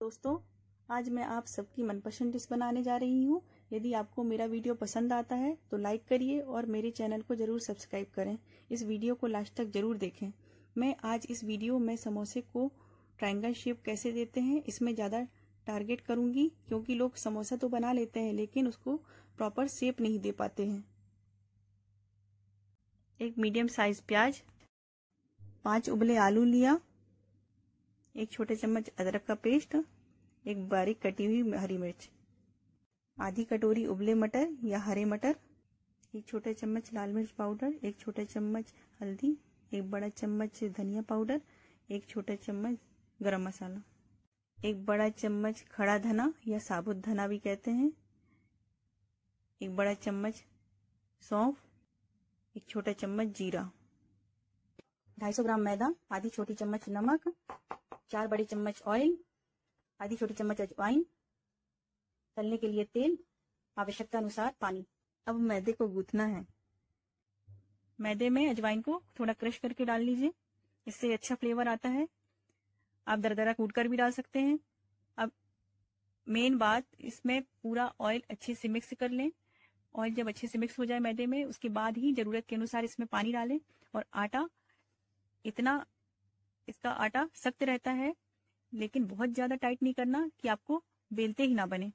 दोस्तों, आज मैं आप सबकी मनपसंद डिश बनाने जा रही हूँ। यदि आपको मेरा वीडियो पसंद आता है तो लाइक करिए और मेरे चैनल को ज़रूर सब्सक्राइब करें। इस वीडियो को लास्ट तक ज़रूर देखें। मैं आज इस वीडियो में समोसे को ट्रायंगल शेप कैसे देते हैं इसमें ज़्यादा टारगेट करूँगी, क्योंकि लोग समोसा तो बना लेते हैं लेकिन उसको प्रॉपर शेप नहीं दे पाते हैं। एक मीडियम साइज प्याज, 5 उबले आलू लिया, 1 छोटे चम्मच अदरक का पेस्ट, एक बारीक कटी हुई हरी मिर्च, आधी कटोरी उबले मटर या हरे मटर, 1 छोटा चम्मच लाल मिर्च पाउडर, 1 छोटा चम्मच हल्दी, 1 बड़ा चम्मच धनिया पाउडर, 1 छोटा चम्मच गरम मसाला, 1 बड़ा चम्मच खड़ा धना या साबुत धना भी कहते हैं, 1 बड़ा चम्मच सौंफ, 1 छोटा चम्मच जीरा, 250 ग्राम मैदा, आधी छोटी चम्मच नमक, 4 बड़े चम्मच ऑयल, आधी छोटी चम्मच अजवाइन, तलने के लिए तेल, आवश्यकता अनुसार पानी। अब मैदे को गूंथना है। मैदे में अजवाइन को थोड़ा क्रश करके डाल लीजिए, इससे अच्छा फ्लेवर आता है। आप दरदरा कूट कर भी डाल सकते हैं। अब मेन बात, इसमें पूरा ऑयल अच्छे से मिक्स कर लें। ऑयल जब अच्छे से मिक्स हो जाए मैदे में, उसके बाद ही जरूरत के अनुसार इसमें पानी डालें। और आटा इतना, इसका आटा सख्त रहता है लेकिन बहुत ज्यादा टाइट नहीं करना कि आपको बेलते ही ना बने।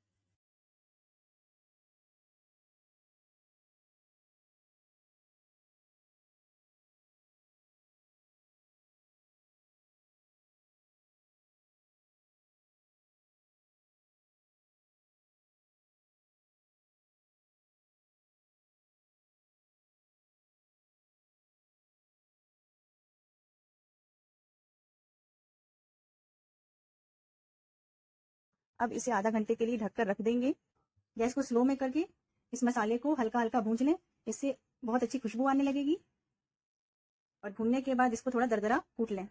अब इसे आधा घंटे के लिए ढककर रख देंगे। गैस को स्लो में करके इस मसाले को हल्का हल्का भूंज लें, इससे बहुत अच्छी खुशबू आने लगेगी। और भूनने के बाद इसको थोड़ा दरदरा कूट लें।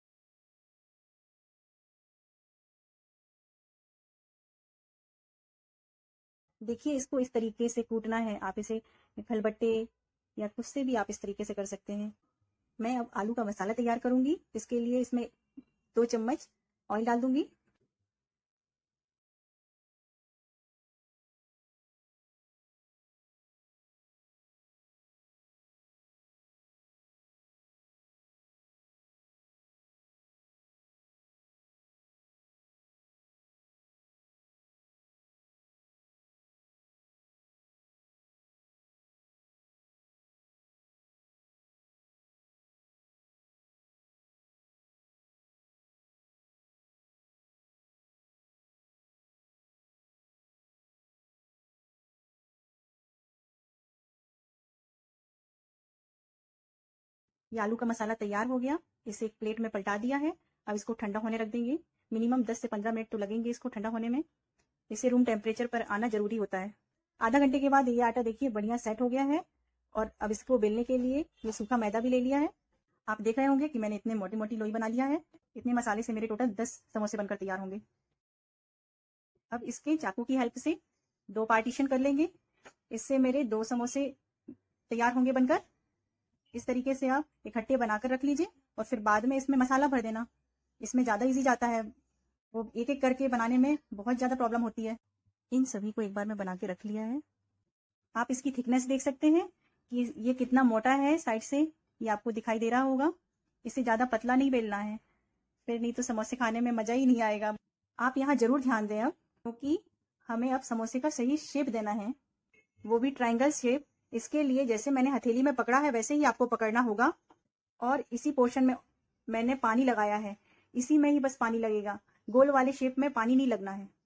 देखिए, इसको इस तरीके से कूटना है। आप इसे खलबट्टे या कुछ से भी आप इस तरीके से कर सकते हैं। मैं अब आलू का मसाला तैयार करूंगी। इसके लिए इसमें 2 चम्मच ऑयल डाल दूंगी। ये आलू का मसाला तैयार हो गया। इसे एक प्लेट में पलटा दिया है। अब इसको ठंडा होने रख देंगे। मिनिमम 10 से 15 मिनट तो लगेंगे इसको ठंडा होने में। इसे रूम टेम्परेचर पर आना जरूरी होता है। आधा घंटे के बाद ये आटा देखिए बढ़िया सेट हो गया है। और अब इसको बेलने के लिए ये सूखा मैदा भी ले लिया है। आप देख रहे होंगे कि मैंने इतने मोटी मोटी लोई बना लिया है। इतने मसाले से मेरे टोटल 10 समोसे बनकर तैयार होंगे। अब इसके चाकू की हेल्प से 2 पार्टीशन कर लेंगे। इससे मेरे 2 समोसे तैयार होंगे बनकर। इस तरीके से आप इकट्ठे बनाकर रख लीजिए और फिर बाद में इसमें मसाला भर देना। इसमें ज्यादा इजी जाता है। वो एक एक करके बनाने में बहुत ज्यादा प्रॉब्लम होती है। इन सभी को एक बार में बना के रख लिया है। आप इसकी थिकनेस देख सकते हैं कि ये कितना मोटा है। साइड से ये आपको दिखाई दे रहा होगा। इसे ज्यादा पतला नहीं बेलना है, फिर नहीं तो समोसे खाने में मजा ही नहीं आएगा। आप यहाँ जरूर ध्यान दें अब, क्योंकि हमें अब समोसे का सही शेप देना है, वो भी ट्रायंगल शेप। इसके लिए जैसे मैंने हथेली में पकड़ा है वैसे ही आपको पकड़ना होगा। और इसी पोर्शन में मैंने पानी लगाया है, इसी में ही बस पानी लगेगा। गोल वाले शेप में पानी नहीं लगना है।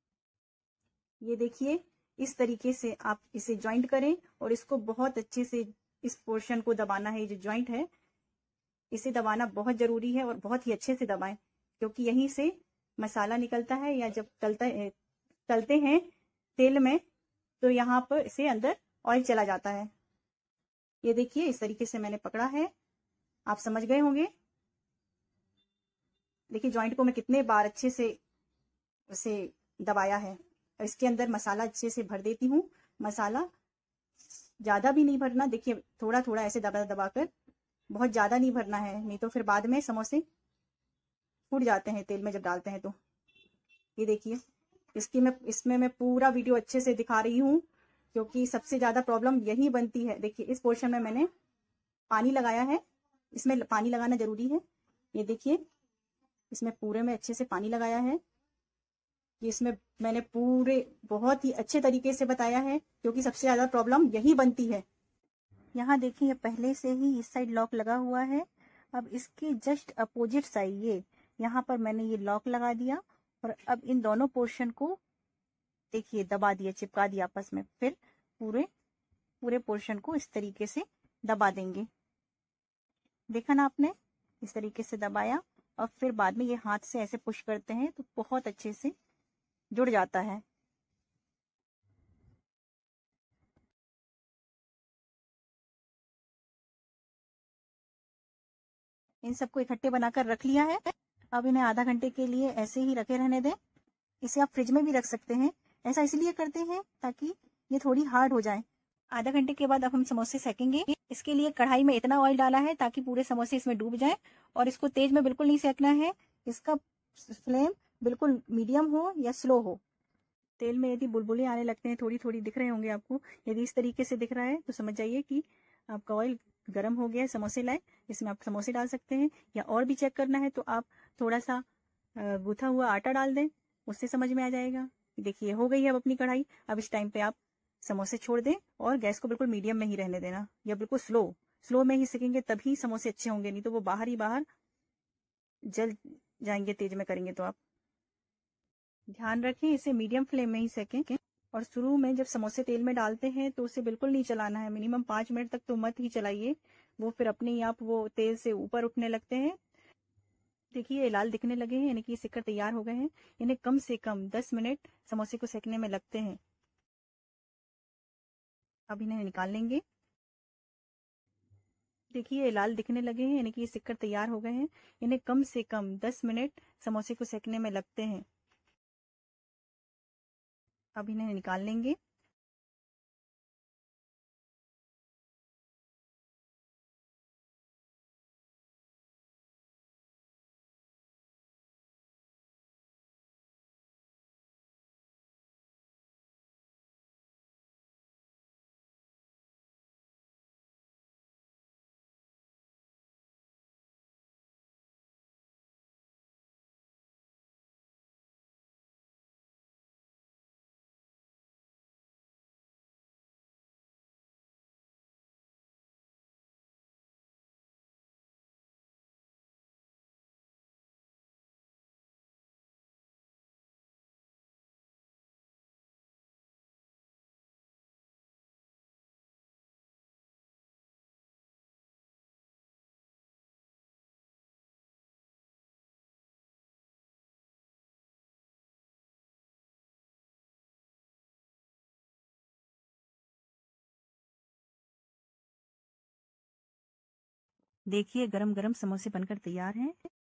ये देखिए, इस तरीके से आप इसे ज्वाइंट करें और इसको बहुत अच्छे से इस पोर्शन को दबाना है। ये जो ज्वाइंट है इसे दबाना बहुत जरूरी है और बहुत ही अच्छे से दबाएं, क्योंकि यहीं से मसाला निकलता है। या जब तलते हैं तेल में तो यहाँ पर इसे अंदर ऑयल चला जाता है। ये देखिए, इस तरीके से मैंने पकड़ा है। आप समझ गए होंगे। देखिए ज्वाइंट को मैं कितने बार अच्छे से उसे दबाया है। इसके अंदर मसाला अच्छे से भर देती हूँ। मसाला ज्यादा भी नहीं भरना। देखिए थोड़ा थोड़ा ऐसे दबा दबा कर, बहुत ज्यादा नहीं भरना है, नहीं तो फिर बाद में समोसे फूट जाते हैं तेल में जब डालते हैं तो। ये देखिए, इसमें मैं पूरा वीडियो अच्छे से दिखा रही हूँ, क्योंकि सबसे ज्यादा प्रॉब्लम यही बनती है। देखिए इस पोर्शन में मैंने पानी लगाया है, इसमें पानी लगाना जरूरी है। ये देखिए, इसमें पूरे में अच्छे से पानी लगाया है। ये इसमें मैंने पूरे बहुत ही अच्छे तरीके से बताया है, क्योंकि सबसे ज्यादा प्रॉब्लम यही बनती है। यहाँ देखिए पहले से ही इस साइड लॉक लगा हुआ है। अब इसके जस्ट अपोजिट साइड ये यहाँ पर मैंने ये लॉक लगा दिया, और अब इन दोनों पोर्शन को देखिए दबा दिया, चिपका दिया आपस में। फिर पूरे पूरे पोर्शन को इस तरीके से दबा देंगे। देखा ना आपने, इस तरीके से दबाया, और फिर बाद में ये हाथ से ऐसे पुश करते हैं तो बहुत अच्छे से जुड़ जाता है। इन सबको इकट्ठे बनाकर रख लिया है। अब इन्हें आधा घंटे के लिए ऐसे ही रखे रहने दें। इसे आप फ्रिज में भी रख सकते हैं। ऐसा इसलिए करते हैं ताकि ये थोड़ी हार्ड हो जाए। आधा घंटे के बाद अब हम समोसे सेकेंगे। इसके लिए कढ़ाई में इतना ऑयल डाला है ताकि पूरे समोसे इसमें डूब जाए, और इसको तेज में बिल्कुल नहीं सेकना है। इसका फ्लेम बिल्कुल मीडियम हो या स्लो हो। तेल में यदि बुलबुले आने लगते हैं, थोड़ी थोड़ी दिख रहे होंगे आपको, यदि इस तरीके से दिख रहा है तो समझ जाइए कि आपका ऑयल गर्म हो गया है समोसे लायक। इसमें आप समोसे डाल सकते हैं, या और भी चेक करना है तो आप थोड़ा सा गूथा हुआ आटा डाल दें, उससे समझ में आ जाएगा। देखिए हो गई है अब अपनी कढ़ाई। अब इस टाइम पे आप समोसे छोड़ दें, और गैस को बिल्कुल मीडियम में ही रहने देना, या बिल्कुल स्लो स्लो में ही सेकेंगे, तभी समोसे अच्छे होंगे, नहीं तो वो बाहर ही बाहर जल जाएंगे तेज में करेंगे तो। आप ध्यान रखें इसे मीडियम फ्लेम में ही सेकें। और शुरू में जब समोसे तेल में डालते हैं तो उसे बिल्कुल नहीं चलाना है, मिनिमम 5 मिनट तक तो मत ही चलाइए, वो फिर अपने ही आप वो तेल से ऊपर उठने लगते हैं। देखिए ये लाल दिखने लगे हैं, यानी कि ये सिककर तैयार हो गए हैं। इन्हें कम से कम 10 मिनट समोसे को सेकने में लगते हैं। अब इन्हें निकाल लेंगे। देखिए ये लाल दिखने लगे हैं, यानी कि ये सिककर तैयार हो गए हैं। इन्हें कम से कम 10 मिनट समोसे को सेकने में लगते हैं। अब इन्हें निकाल लेंगे। देखिए गरम गरम समोसे बनकर तैयार हैं।